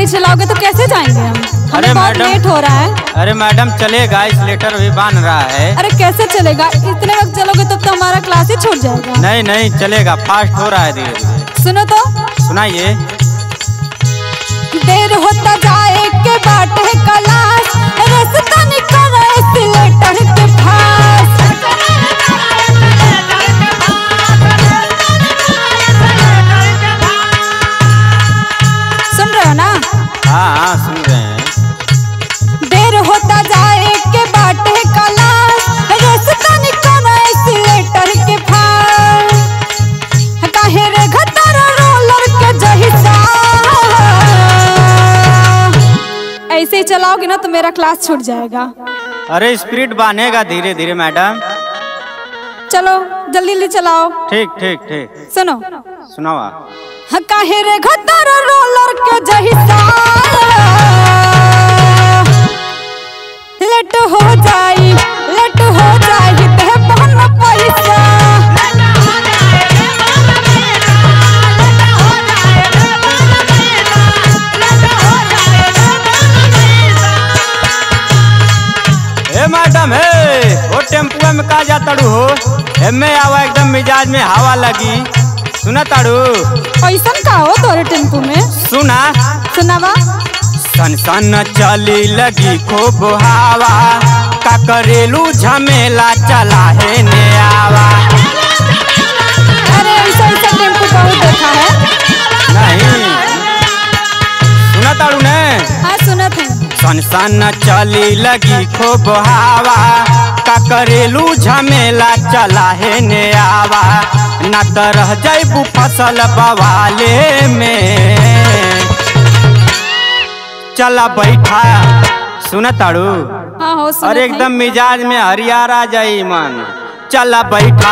नहीं चलाओगे तो कैसे जाएंगे हम? हमें बहुत लेट हो रहा है। अरे मैडम चलेगा, स्लेटर भी बांध रहा है। अरे कैसे चलेगा? इतने वक्त चलोगे तब तो हमारा क्लास ही छूट जाएगा। नहीं नहीं चलेगा, फास्ट हो रहा है धीरे। सुनो तो सुनाइए। देर होता जाए के बाटे क्लास, रास्ता निकल स्लेटर के पास। सुन रहे हो ना? हाँ हाँ सुन रहे हैं। देर होता जाए के बाटे क्लास, रास्ता निकल स्लेटर के पास। काहे रे घतर रोलर के जहिसा, ऐसे ही चलाओगे ना तो मेरा क्लास छूट जाएगा। अरे स्पीड बांधेगा धीरे धीरे मैडम। चलो जल्दी जल्दी चलाओ। ठीक ठीक ठीक। सुनो सुनावा। काहे रे घतर रोलर के जहिसा, लेट हो जाई ते बहन पैसा। मैडम है वो टेम्पुआ में का जा तड़ू हो? एमे आवा एकदम मिजाज में हवा लगी। सुना ताड़ू? ऐसन का हो तोरे टेम्पू में? सुना सुनावा। सन सन चली लगी खूब हवा, का करेलू झमेला चला है ने आवा। अरे ऐसा टेम्पू बहुत देखा है। नहीं सुना ताड़ू ने? हाँ सुनत है। सन सन चली लगी खूब हवा, का करेलू झमेला चला है ने आवा। ना तो रह जाइबू फसल बवाले में। चला बैठा। सुना ताड़ू? हाँ हो सुनत है। और एकदम मिजाज में हरियार आ जाई मन। चला बैठा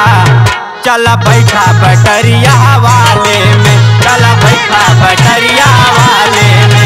बैटरिया वाले में। चला बैठा बैटरिया वाले में।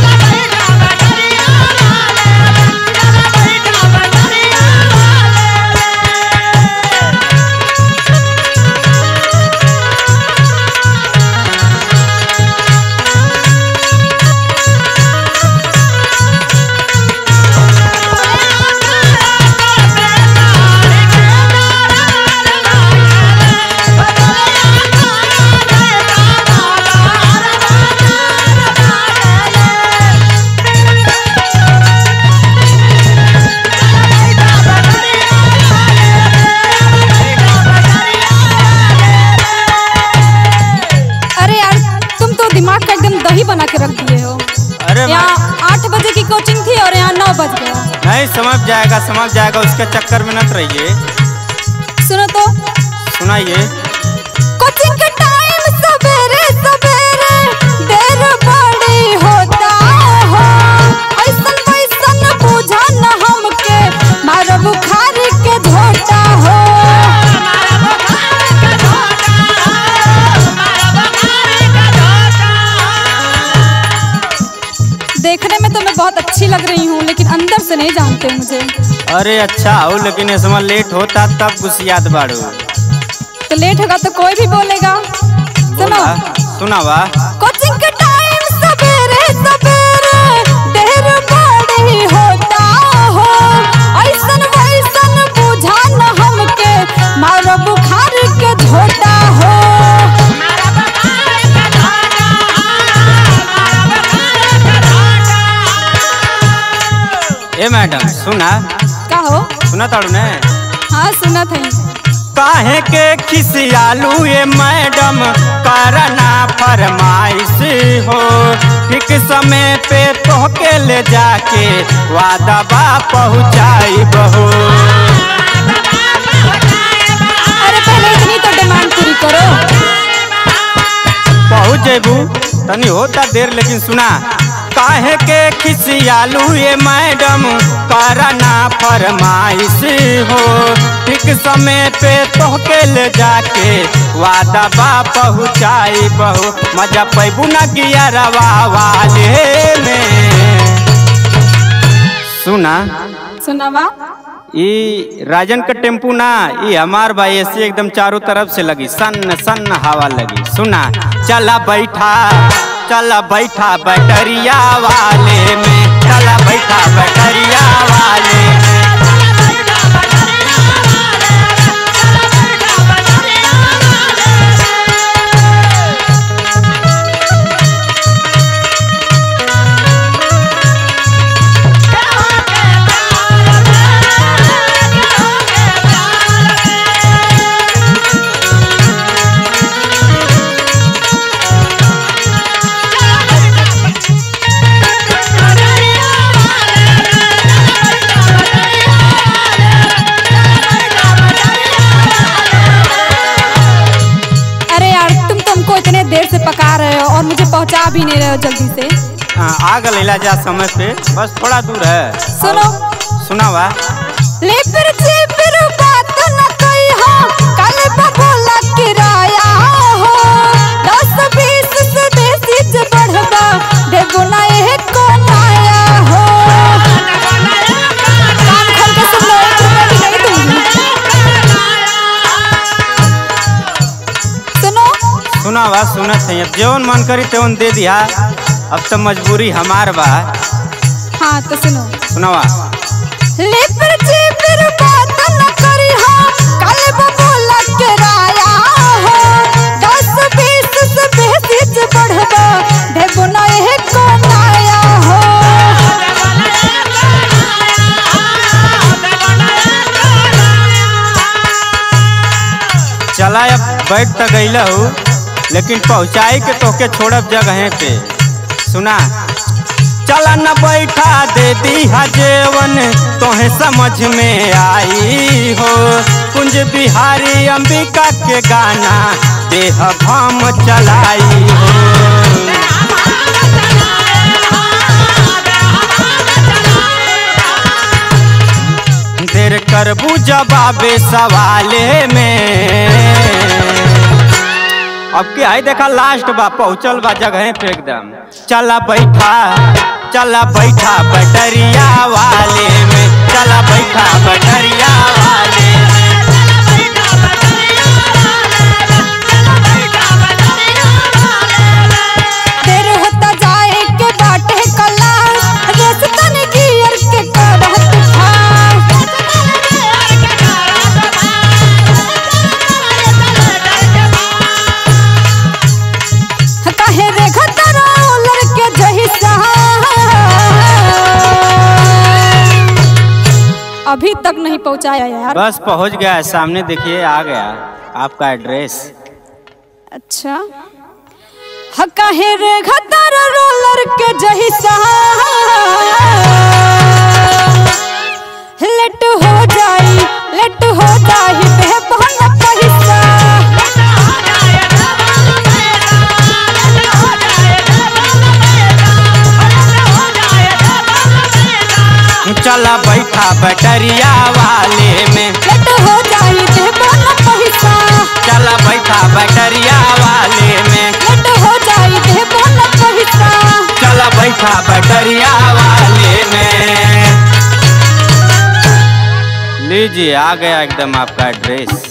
बना के रख दिए हो। अरे यहाँ 8 बजे की कोचिंग थी और यहाँ 9 बज गया। नहीं समझ जाएगा उसके चक्कर में मत रहिए। सुनो तो सुनाइए। कोचिंग के टाइम सवेरे देर बड़ी होता हो, ऐसन वैसन बुझा न हमके, मारो बुखार के झोटा हो। देखने में तो मैं बहुत अच्छी लग रही हूँ, लेकिन अंदर से नहीं जानते मुझे। अरे अच्छा हो, लेकिन इस समय लेट होता तब गुस्सियात बाड़ू। तो लेट होगा तो कोई भी बोलेगा। सुनो सुनावा। कोचिंग के टाइम सवेरे देर बड़ी होता हो, ऐसन वैसन बुझा न हमके, मारो बुखार के झोटा हो। ए मैडम सुना। का हो? सुना ताड़ू ने? हाँ सुना था। काहे के खिसियालू ये मैडम, करना फरमाइश हो। ठीक समय पे तोहके ले जाके वादा बा पहुँचाई बहो। अरे पहले इतनी तो डिमांड पूरी करो। पहुँच जेबू तनी होता देर, लेकिन सुना। काहे के खिसियालू ये मैडम, करना फरमाइश हो। ठीक समय पे तोहके ले जाके वादा बा पहुँचाई बहू। मजा पैबू न गियरवा वाले में। सुना सुनावा। ये राजन का टेम्पू ना, ये हमार भाई ऐसे एकदम चारों तरफ से लगी, सन सन हवा लगी। सुना। चला बैठा चला बैठा बैटरिया वाले में, चला बैठा बैटरिया वाले में। देर से पका रहे हो और मुझे पहुंचा भी नहीं रहे हो जल्दी से। आ गलेला जा समय पे, बस थोड़ा दूर है। सुनो सुनावा। ले फिर बात न कही हो, कल बबोला किराया हो, 10-20 से बेसी जे बढ़बा देबो ना एको नया हो। काम खोल के सुन लो, 1 रुपया भी नहीं दूंगी। सुनो सुनावा, सुनत है। अब जौन मन करी त्योन दे दिया, अब तो मजबूरी हमार बा। हाँ तो सुनो। सुनावा। ले फिर बात न करी हो, कल बबोला किराया हो, 10-20 से बेसी जे बढ़बा देबो ना एको नया हो। चला अब बैठ तक गईला हूँ, लेकिन पहुँचाई के तोके छोड़ब जगह पे। सुना। चला न बैठा दे दी जेवन तोहे समझ में आई हो, कुंज बिहारी अंबिका के गाना देह भम चलाई हो। देर करबू जवाबे सवाले में। अब के आई देखा लास्ट बा, पहुँचल बा जगह पे एकदम। चला बैठा बैटरिया वाले में, चला बैठा बैटरिया वाले में। देर होता जाए के बाटे कला, रेस तन गियर के करत था। काहे रे घतरा लड़के जहिसा, अभी तक नहीं पहुंचाया यार। बस पहुंच गया है, सामने देखिए आ गया आपका एड्रेस। अच्छा। काहे रे घतरा रोलर के जहिसा, लेट हो जाई बे बहन पैसा। चला बैठा बैटरिया वाले में, लेट हो जाई बे बहन पैसा। चला बैठा बैटरिया वाले में, लेट हो जाई बे बहन पैसा। चला बैठा बैटरिया वाले में। लीजिए आ गया एकदम आपका एड्रेस।